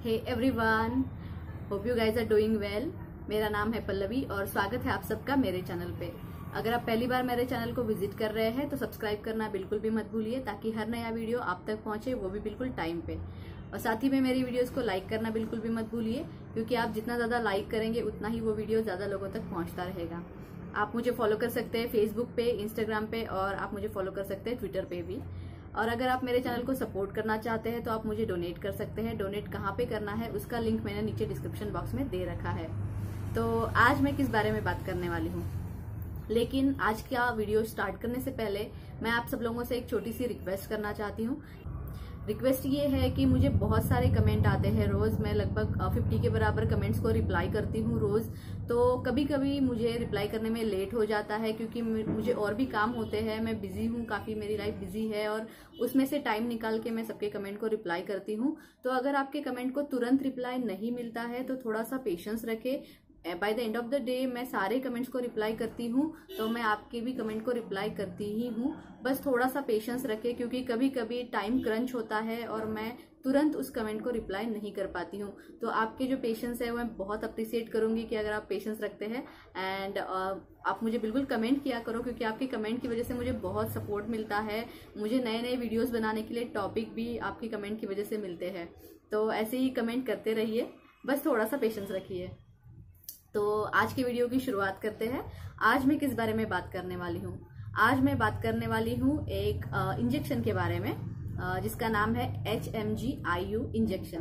Hey everyone, hope you guys are doing well. मेरा नाम है पल्लवी और स्वागत है आप सबका मेरे चैनल पे। अगर आप पहली बार मेरे चैनल को विजिट कर रहे हैं तो सब्सक्राइब करना बिल्कुल भी मत भूलिए, ताकि हर नया वीडियो आप तक पहुंचे, वो भी बिल्कुल टाइम पे। और साथ ही में मेरी वीडियोस को लाइक करना बिल्कुल भी मत भूलिए, क्योंकि आप जितना ज्यादा लाइक करेंगे उतना ही वो वीडियो ज्यादा लोगों तक पहुंचता रहेगा। आप मुझे फॉलो कर सकते हैं फेसबुक पे, इंस्टाग्राम पे, और आप मुझे फॉलो कर सकते हैं ट्विटर पे भी। और अगर आप मेरे चैनल को सपोर्ट करना चाहते हैं तो आप मुझे डोनेट कर सकते हैं। डोनेट कहाँ पे करना है उसका लिंक मैंने नीचे डिस्क्रिप्शन बॉक्स में दे रखा है। तो आज मैं किस बारे में बात करने वाली हूँ, लेकिन आज का वीडियो स्टार्ट करने से पहले मैं आप सब लोगों से एक छोटी सी रिक्वेस्ट करना चाहती हूँ। रिक्वेस्ट ये है कि मुझे बहुत सारे कमेंट आते हैं रोज, मैं लगभग 50 के बराबर कमेंट्स को रिप्लाई करती हूँ रोज। तो कभी कभी मुझे रिप्लाई करने में लेट हो जाता है, क्योंकि मुझे और भी काम होते हैं, मैं बिजी हूँ, काफी मेरी लाइफ बिजी है, और उसमें से टाइम निकाल के मैं सबके कमेंट को रिप्लाई करती हूँ। तो अगर आपके कमेंट को तुरंत रिप्लाई नहीं मिलता है तो थोड़ा सा पेशेंस रखे। By the end of the day मैं सारे कमेंट्स को रिप्लाई करती हूँ, तो मैं आपके भी कमेंट को रिप्लाई करती ही हूँ। बस थोड़ा सा पेशेंस रखें, क्योंकि कभी कभी टाइम क्रंच होता है और मैं तुरंत उस कमेंट को रिप्लाई नहीं कर पाती हूँ। तो आपके जो पेशेंस है वो मैं बहुत अप्रिशिएट करूंगी कि अगर आप पेशेंस रखते हैं। एंड आप मुझे बिल्कुल कमेंट किया करो, क्योंकि आपके कमेंट की वजह से मुझे बहुत सपोर्ट मिलता है। मुझे नए नए वीडियोस बनाने के लिए टॉपिक भी आपकी कमेंट की वजह से मिलते हैं। तो ऐसे ही कमेंट करते रहिए, बस थोड़ा सा पेशेंस रखिए। तो आज की वीडियो की शुरुआत करते हैं। आज मैं किस बारे में बात करने वाली हूँ? आज मैं बात करने वाली हूँ एक इंजेक्शन के बारे में, जिसका नाम है HMG-IU इंजेक्शन,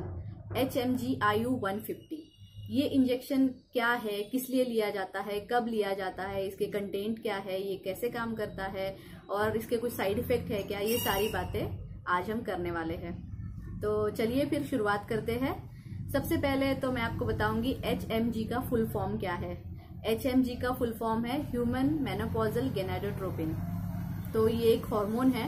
HMG-IU 150। ये इंजेक्शन क्या है, किस लिए लिया जाता है, कब लिया जाता है, इसके कंटेंट क्या है, ये कैसे काम करता है, और इसके कुछ साइड इफेक्ट है क्या, ये सारी बातें आज हम करने वाले हैं। तो चलिए फिर शुरुआत करते हैं। सबसे पहले तो मैं आपको बताऊंगी HMG का फुल फॉर्म क्या है। HMG का फुल फॉर्म है ह्यूमन मेनोपॉजल गोनाडोट्रोपिन। तो ये एक हार्मोन है।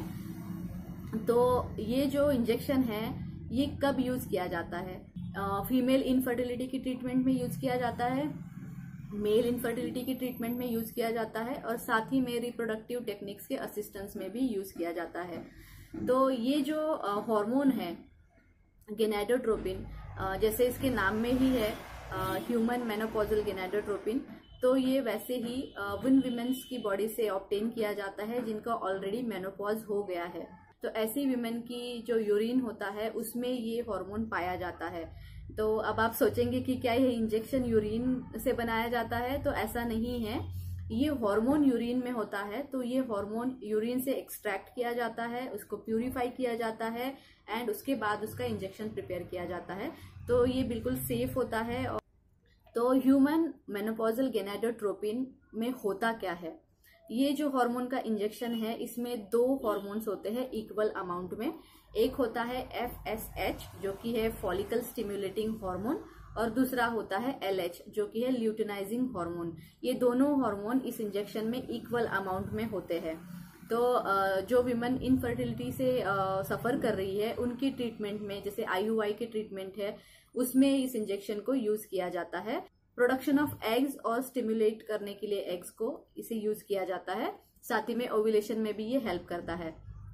तो ये जो इंजेक्शन है ये कब यूज किया जाता है? फीमेल इनफर्टिलिटी की ट्रीटमेंट में यूज किया जाता है, मेल इनफर्टिलिटी की ट्रीटमेंट में यूज किया जाता है, और साथ ही में रिप्रोडक्टिव टेक्निक्स के असिस्टेंस में भी यूज किया जाता है। तो ये जो हार्मोन है गोनाडोट्रोपिन, जैसे इसके नाम में ही है ह्यूमन मेनोपॉजल गोनाडोट्रोपिन, तो ये वैसे ही उन विमेन्स की बॉडी से ऑब्टेन किया जाता है जिनका ऑलरेडी मेनोपॉज हो गया है। तो ऐसी विमेन की जो यूरिन होता है उसमें ये हार्मोन पाया जाता है। तो अब आप सोचेंगे कि क्या ये इंजेक्शन यूरिन से बनाया जाता है? तो ऐसा नहीं है। ये हार्मोन यूरिन में होता है, तो ये हार्मोन यूरिन से एक्सट्रैक्ट किया जाता है, उसको प्यूरिफाई किया जाता है, एंड उसके बाद उसका इंजेक्शन प्रिपेयर किया जाता है। तो ये बिल्कुल सेफ होता है। तो ह्यूमन मेनोपॉजल गोनाडोट्रोपिन में होता क्या है? ये जो हार्मोन का इंजेक्शन है इसमें दो हार्मोन्स होते हैं इक्वल अमाउंट में। एक होता है FSH जो कि है फॉलिकल स्टिमुलेटिंग हार्मोन, और दूसरा होता है LH जो कि है ल्यूटिनाइजिंग हार्मोन। ये दोनों हार्मोन इस इंजेक्शन में इक्वल अमाउंट में होते हैं। तो जो विमेन इनफर्टिलिटी से सफर कर रही है उनकी ट्रीटमेंट में, जैसे IUI की ट्रीटमेंट है, उसमें इस इंजेक्शन को यूज किया जाता है। प्रोडक्शन ऑफ एग्स और स्टिमुलेट करने के लिए एग्स को इसे यूज किया जाता है। साथ ही में ओव्यूलेशन में भी ये हेल्प करता है।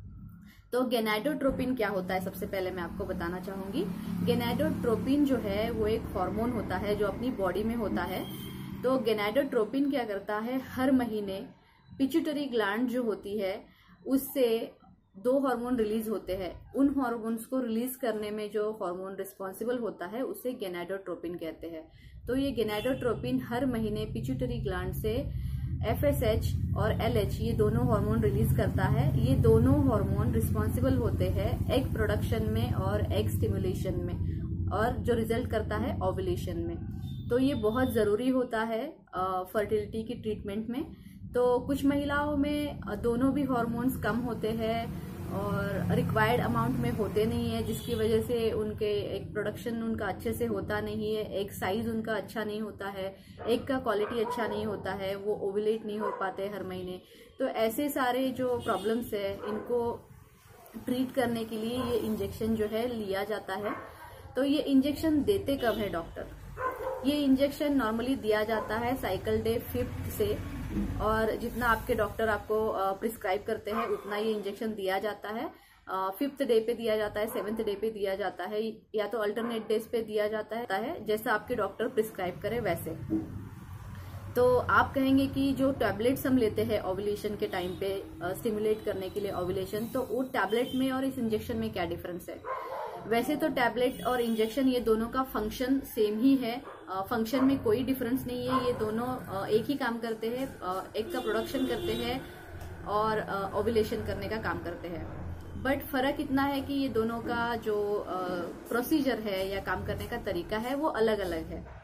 तो गोनाडोट्रोपिन क्या होता है, सबसे पहले मैं आपको बताना चाहूंगी। गोनाडोट्रोपिन जो है वो एक हार्मोन होता है जो अपनी बॉडी में होता है। तो गोनाडोट्रोपिन क्या करता है, हर महीने पिट्यूटरी ग्लैंड जो होती है उससे दो हार्मोन रिलीज होते हैं। उन हार्मोन्स को रिलीज करने में जो हार्मोन रिस्पॉन्सिबल होता है उसे गोनाडोट्रोपिन कहते हैं। तो ये गोनाडोट्रोपिन हर महीने पिट्यूटरी ग्लैंड से FSH और LH ये दोनों हार्मोन रिलीज करता है। ये दोनों हार्मोन रिस्पॉन्सिबल होते हैं एग प्रोडक्शन में और एग स्टिमुलेशन में, और जो रिजल्ट करता है ओव्यूलेशन में। तो ये बहुत जरूरी होता है फर्टिलिटी की ट्रीटमेंट में। तो कुछ महिलाओं में दोनों भी हार्मोन्स कम होते हैं और रिक्वायर्ड अमाउंट में होते नहीं है, जिसकी वजह से उनके एक प्रोडक्शन उनका अच्छे से होता नहीं है, एक साइज उनका अच्छा नहीं होता है, एक का क्वालिटी अच्छा नहीं होता है, वो ओव्यूलेट नहीं हो पाते हर महीने। तो ऐसे सारे जो प्रॉब्लम्स है इनको ट्रीट करने के लिए ये इंजेक्शन जो है लिया जाता है। तो ये इंजेक्शन देते कब है डॉक्टर? ये इंजेक्शन नॉर्मली दिया जाता है साइकिल डे 5 से, और जितना आपके डॉक्टर आपको प्रिस्क्राइब करते हैं उतना ये इंजेक्शन दिया जाता है। 5th डे पे दिया जाता है, 7th डे पे दिया जाता है, या तो अल्टरनेट डेज पे दिया जाता है, जैसा आपके डॉक्टर प्रिस्क्राइब करे वैसे। तो आप कहेंगे कि जो टैबलेट्स हम लेते हैं ओव्यूलेशन के टाइम पे स्टिमुलेट करने के लिए ओव्यूलेशन, तो वो टैबलेट में और इस इंजेक्शन में क्या डिफरेंस है? वैसे तो टैबलेट और इंजेक्शन ये दोनों का फंक्शन सेम ही है, फंक्शन में कोई डिफरेंस नहीं है, ये दोनों एक ही काम करते हैं, एक का प्रोडक्शन करते हैं और ओव्यूलेशन करने का काम करते हैं। बट फर्क इतना है कि ये दोनों का जो प्रोसीजर है या काम करने का तरीका है वो अलग अलग है,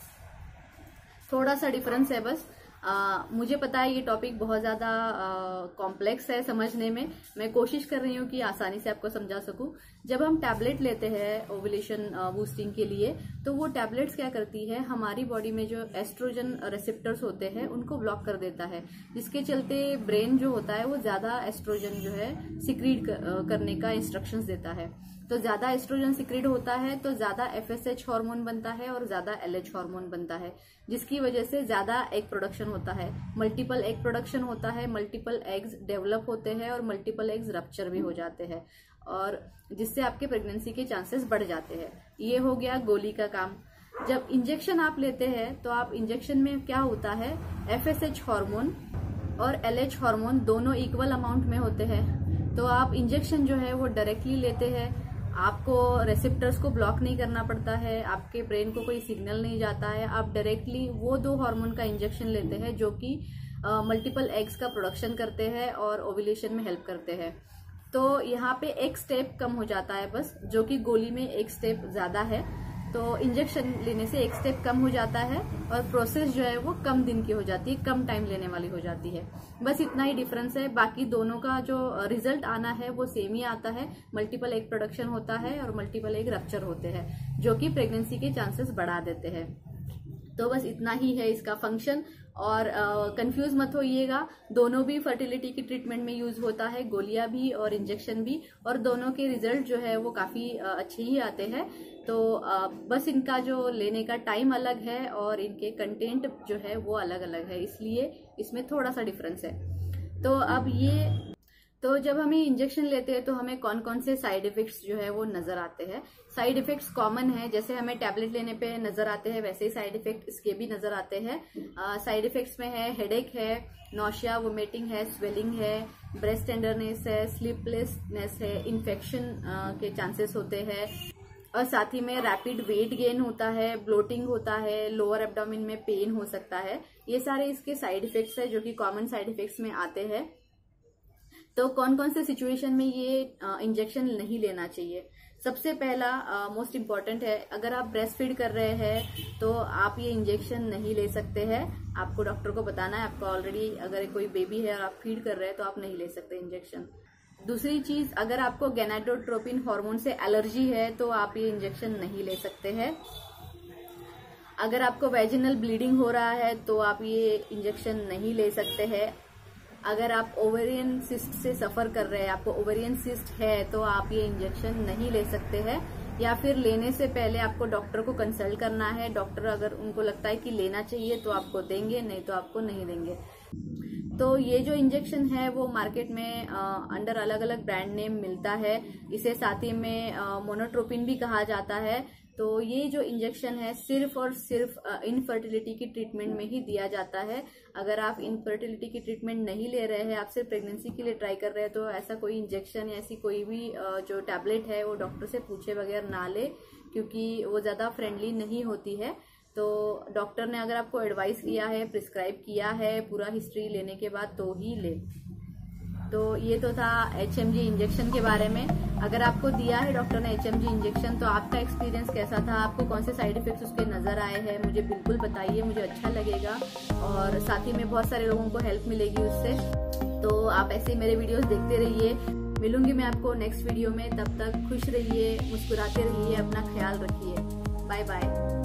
थोड़ा सा डिफरेंस है बस। मुझे पता है ये टॉपिक बहुत ज्यादा कॉम्प्लेक्स है समझने में, मैं कोशिश कर रही हूँ कि आसानी से आपको समझा सकूं। जब हम टैबलेट लेते हैं ओव्यूलेशन बूस्टिंग के लिए, तो वो टैबलेट्स क्या करती है, हमारी बॉडी में जो एस्ट्रोजन रिसेप्टर्स होते हैं उनको ब्लॉक कर देता है, जिसके चलते ब्रेन जो होता है वो ज्यादा एस्ट्रोजन जो है सिक्रीट करने का इंस्ट्रक्शंस देता है। तो ज्यादा एस्ट्रोजन सिक्रीट होता है तो ज्यादा FSH हार्मोन बनता है और ज्यादा LH हार्मोन बनता है, जिसकी वजह से ज्यादा एग प्रोडक्शन होता है, मल्टीपल एग प्रोडक्शन होता है, मल्टीपल एग्स डेवलप होते हैं और मल्टीपल एग्स रप्चर भी हो जाते हैं, और जिससे आपके प्रेगनेंसी के चांसेस बढ़ जाते हैं। ये हो गया गोली का काम। जब इंजेक्शन आप लेते हैं तो आप इंजेक्शन में क्या होता है, FSH हार्मोन और LH हार्मोन दोनों इक्वल अमाउंट में होते हैं। तो आप इंजेक्शन जो है वो डायरेक्टली लेते हैं, आपको रेसेप्टर्स को ब्लॉक नहीं करना पड़ता है, आपके ब्रेन को कोई सिग्नल नहीं जाता है, आप डायरेक्टली वो 2 हार्मोन का इंजेक्शन लेते हैं जो कि मल्टीपल एग्स का प्रोडक्शन करते हैं और ओव्यूलेशन में हेल्प करते हैं। तो यहाँ पे एक स्टेप कम हो जाता है बस, जो कि गोली में एक स्टेप ज्यादा है, तो इंजेक्शन लेने से एक स्टेप कम हो जाता है और प्रोसेस जो है वो कम दिन की हो जाती है, कम टाइम लेने वाली हो जाती है। बस इतना ही डिफरेंस है, बाकी दोनों का जो रिजल्ट आना है वो सेम ही आता है, मल्टीपल एग प्रोडक्शन होता है और मल्टीपल एग रप्चर होते हैं, जो कि प्रेगनेंसी के चांसेस बढ़ा देते हैं। तो बस इतना ही है इसका फंक्शन, और कंफ्यूज मत होइएगा, दोनों भी फर्टिलिटी की ट्रीटमेंट में यूज होता है, गोलियां भी और इंजेक्शन भी, और दोनों के रिजल्ट जो है वो काफी अच्छे ही आते हैं। तो बस इनका जो लेने का टाइम अलग है और इनके कंटेंट जो है वो अलग अलग है, इसलिए इसमें थोड़ा सा डिफरेंस है। तो जब हमें इंजेक्शन लेते हैं तो हमें कौन कौन से साइड इफेक्ट्स जो है वो नजर आते हैं। साइड इफेक्ट्स कॉमन है, जैसे हमें टैबलेट लेने पे नजर आते हैं वैसे ही साइड इफेक्ट इसके भी नजर आते हैं। साइड इफेक्ट्स में है हेडेक है, नौशिया, वोमिटिंग है, स्वेलिंग है, ब्रेस्ट टेंडरनेस है, स्लीपलेसनेस है, इन्फेक्शन के चांसेस होते हैं, और साथ ही में रैपिड वेट गेन होता है, ब्लोटिंग होता है, लोअर एब्डोमेन में पेन हो सकता है। ये सारे इसके साइड इफेक्ट्स है जो कि कॉमन साइड इफेक्ट्स में आते हैं। तो कौन कौन से सिचुएशन में ये इंजेक्शन नहीं लेना चाहिए? सबसे पहला मोस्ट इम्पॉर्टेंट है, अगर आप ब्रेस्ट फीड कर रहे हैं तो आप ये इंजेक्शन नहीं ले सकते हैं, आपको डॉक्टर को बताना है। आपको ऑलरेडी अगर कोई बेबी है और आप फीड कर रहे हैं तो आप नहीं ले सकते इंजेक्शन। दूसरी चीज, अगर आपको गैनाडोट्रोपिन हार्मोन से एलर्जी है तो आप ये इंजेक्शन नहीं ले सकते हैं। अगर आपको वेजिनल ब्लीडिंग हो रहा है तो आप ये इंजेक्शन नहीं ले सकते हैं। अगर आप ओवेरियन सिस्ट से सफर कर रहे हैं, आपको ओवेरियन सिस्ट है, तो आप ये इंजेक्शन नहीं ले सकते हैं, या फिर लेने से पहले आपको डॉक्टर को कंसल्ट करना है। डॉक्टर अगर उनको लगता है कि लेना चाहिए तो आपको देंगे, नहीं तो आपको नहीं देंगे। तो ये जो इंजेक्शन है वो मार्केट में अंडर अलग अलग ब्रांड नेम मिलता है, इसे साथ ही में मोनोट्रोपिन भी कहा जाता है। तो ये जो इंजेक्शन है सिर्फ और सिर्फ इनफर्टिलिटी की ट्रीटमेंट में ही दिया जाता है। अगर आप इनफर्टिलिटी की ट्रीटमेंट नहीं ले रहे हैं, आप सिर्फ प्रेगनेंसी के लिए ट्राई कर रहे हैं, तो ऐसा कोई इंजेक्शन या ऐसी कोई भी जो टैबलेट है वो डॉक्टर से पूछे बगैर ना ले, क्योंकि वो ज्यादा फ्रेंडली नहीं होती है। तो डॉक्टर ने अगर आपको एडवाइस किया है, प्रिस्क्राइब किया है पूरा हिस्ट्री लेने के बाद, तो ही ले। तो ये तो था HMG इंजेक्शन के बारे में। अगर आपको दिया है डॉक्टर ने HMG इंजेक्शन तो आपका एक्सपीरियंस कैसा था, आपको कौन से साइड इफेक्ट्स उसके नजर आए हैं, मुझे बिल्कुल बताइए, मुझे अच्छा लगेगा और साथ ही में बहुत सारे लोगों को हेल्प मिलेगी उससे। तो आप ऐसे ही मेरे वीडियोस देखते रहिए। मिलूंगी मैं आपको नेक्स्ट वीडियो में, तब तक खुश रहिए, मुस्कुराते रहिए, अपना ख्याल रखिए। Bye bye.